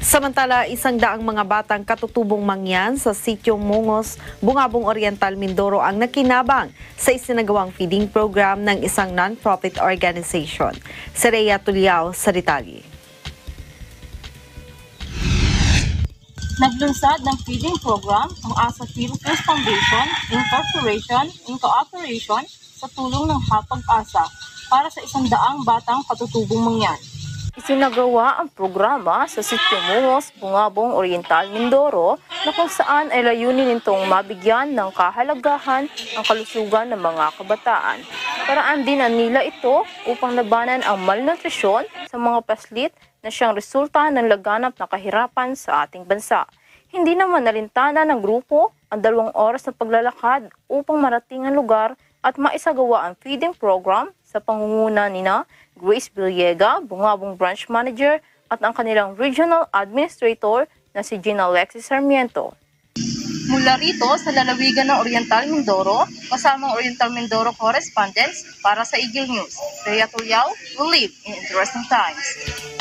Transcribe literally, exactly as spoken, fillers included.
Samantala, isang daang mga batang katutubong mangyan sa Sitio Mungos, Bungabong Oriental, Mindoro ang nakinabang sa isinagawang feeding program ng isang non-profit organization. Si Rhea Tuliao sa detalye. Naglunsad ng feeding program ang Asa Philippines Foundation Incorporation in cooperation sa tulong ng Hapag-asa para sa isang daang batang katutubong mangyan. Isinagawa ang programa sa Sitio Mungos, Bungabong Oriental, Mindoro na kung saan ay layunin nitong mabigyan ng kahalagahan ang kalusugan ng mga kabataan. Paraan din nila ito upang labanan ang malnutrisyon sa mga paslit na siyang resulta ng laganap na kahirapan sa ating bansa. Hindi naman nalintana ng grupo ang dalawang oras na paglalakad upang marating ang lugar at maisagawa ang feeding program sa pangunguna nina Grace Villega, Bungabong Branch Manager at ang kanilang Regional Administrator na si Gina Alexis Sarmiento. Mula rito sa lalawigan ng Oriental Mindoro, kasamang Oriental Mindoro Correspondents para sa Eagle News. Rhea Tuliao will live in interesting times.